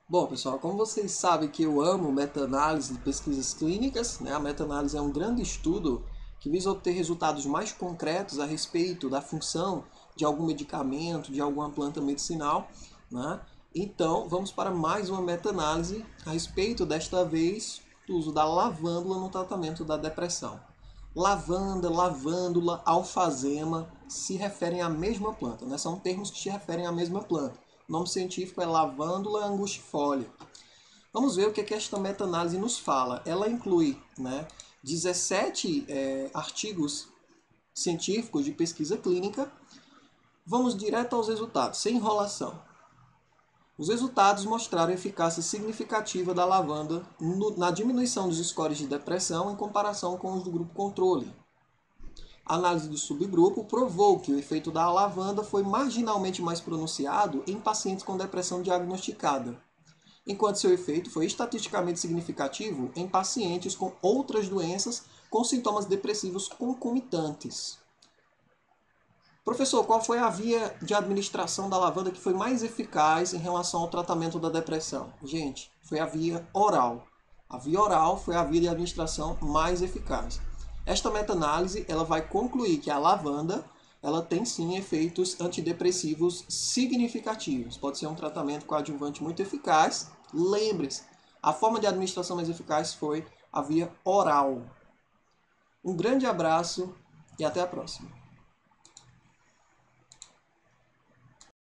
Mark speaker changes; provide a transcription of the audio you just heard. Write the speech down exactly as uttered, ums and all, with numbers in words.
Speaker 1: Bom, pessoal, como vocês sabem que eu amo meta-análise de pesquisas clínicas, né? A meta-análise é um grande estudo que visa obter resultados mais concretos a respeito da função de algum medicamento, de alguma planta medicinal, né? Então, vamos para mais uma meta-análise a respeito, desta vez, do uso da lavândula no tratamento da depressão. Lavanda, lavândula, alfazema se referem à mesma planta, né? São termos que se referem à mesma planta. O nome científico é lavândula angustifolia. Vamos ver o que, é que esta meta-análise nos fala. Ela inclui, né, dezessete é, artigos científicos de pesquisa clínica. Vamos direto aos resultados, sem enrolação. Os resultados mostraram a eficácia significativa da lavanda no, na diminuição dos scores de depressão em comparação com os do grupo controle. A análise do subgrupo provou que o efeito da lavanda foi marginalmente mais pronunciado em pacientes com depressão diagnosticada, enquanto seu efeito foi estatisticamente significativo em pacientes com outras doenças com sintomas depressivos concomitantes. Professor, qual foi a via de administração da lavanda que foi mais eficaz em relação ao tratamento da depressão? Gente, foi a via oral. A via oral foi a via de administração mais eficaz. Esta meta-análise ela vai concluir que a lavanda ela tem sim efeitos antidepressivos significativos. Pode ser um tratamento coadjuvante muito eficaz. Lembre-se, a forma de administração mais eficaz foi a via oral. Um grande abraço e até a próxima.